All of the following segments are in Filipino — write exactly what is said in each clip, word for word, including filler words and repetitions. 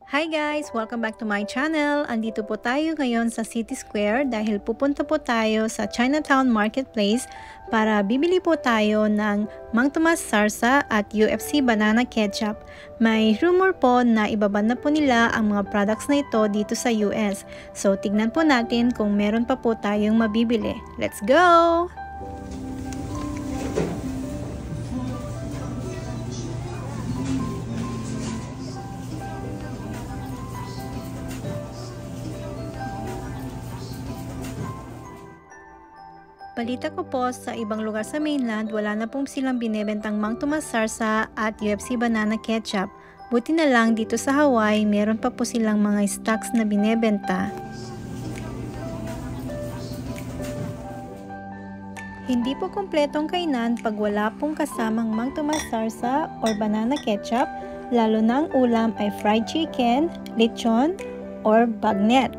Hi guys! Welcome back to my channel. Andito po tayo ngayon sa City Square dahil pupunta po tayo sa Chinatown Marketplace para bibili po tayo ng Mang Tomas Sarsa at U F C Banana Ketchup. May rumor po na ibaban na po nila ang mga products na ito dito sa U S. So tignan po natin kung meron pa po tayong mabibili. Let's go! Balita ko po sa ibang lugar sa mainland, wala na pong silang binebentang Mang Tomas Sarsa at U F C Banana Ketchup. Buti na lang dito sa Hawaii, meron pa po silang mga stocks na binebenta. Hindi po kompletong kainan pag wala pong kasamang Mang Tomas Sarsa or Banana Ketchup, lalo na ang ulam ay fried chicken, lechon, or bagnet.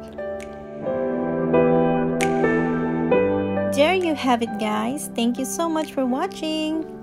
There you have it guys. Thank you so much for watching.